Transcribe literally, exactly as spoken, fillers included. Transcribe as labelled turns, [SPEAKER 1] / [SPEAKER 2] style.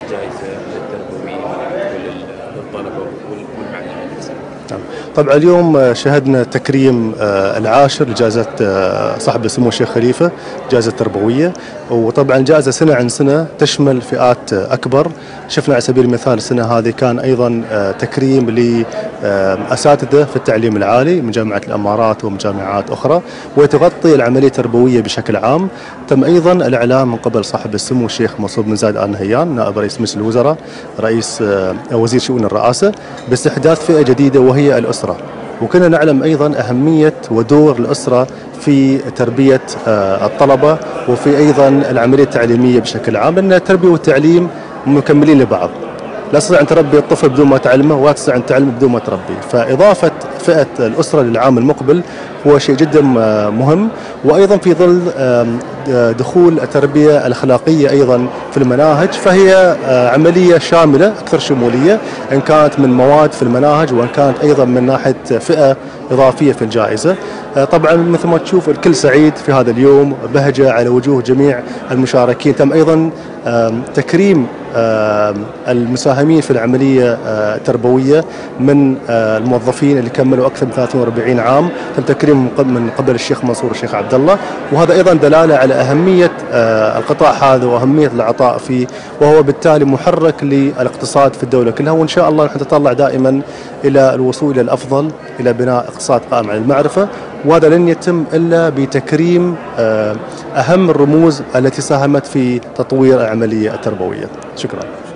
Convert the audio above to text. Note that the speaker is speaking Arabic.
[SPEAKER 1] جائزة للتربويين وللطلبة والمعلمين نفسهم.
[SPEAKER 2] طبعا اليوم شهدنا تكريم العاشر لجائزة صاحب السمو الشيخ خليفة، جائزة تربوية، وطبعا جائزة سنة عن سنة تشمل فئات أكبر. شفنا على سبيل المثال السنة هذه كان أيضا تكريم لأساتذة في التعليم العالي من جامعة الإمارات ومن جامعات أخرى، وتغطي العملية التربوية بشكل عام. تم أيضا الإعلان من قبل صاحب السمو الشيخ منصور بن زايد آل نهيان نائب رئيس مجلس الوزراء رئيس وزير شؤون الرئاسة باستحداث فئة جديدة وهي الأسرة. وكنا نعلم أيضا أهمية ودور الأسرة في تربية الطلبة وفي أيضا العملية التعليمية بشكل عام، لأن التربية والتعليم مكملين لبعض. لا تستطيع أن تربي الطفل بدون ما تعلمه، ولا تستطيع أن تعلمه بدون ما تربيه. فإضافة فئة الأسرة للعام المقبل هو شيء جدا مهم، وأيضا في ظل دخول التربية الأخلاقية أيضا في المناهج، فهي عملية شاملة أكثر شمولية، إن كانت من مواد في المناهج وإن كانت أيضا من ناحية فئة إضافية في الجائزة. طبعا مثل ما تشوف الكل سعيد في هذا اليوم، بهجة على وجوه جميع المشاركين. تم أيضا تكريم المساهمين في العملية التربوية من الموظفين اللي كملوا أكثر من ثلاثين وأربعين عام، تم تكريم من قبل الشيخ منصور والشيخ عبد الله، وهذا أيضا دلالة على أهمية القطاع هذا وأهمية العطاء فيه، وهو بالتالي محرك للاقتصاد في الدولة كلها. وإن شاء الله نحن نتطلع دائما إلى الوصول إلى الأفضل، إلى بناء اقتصاد قائم على المعرفة، وهذا لن يتم إلا بتكريم أهم الرموز التي ساهمت في تطوير العملية التربوية. شكرا.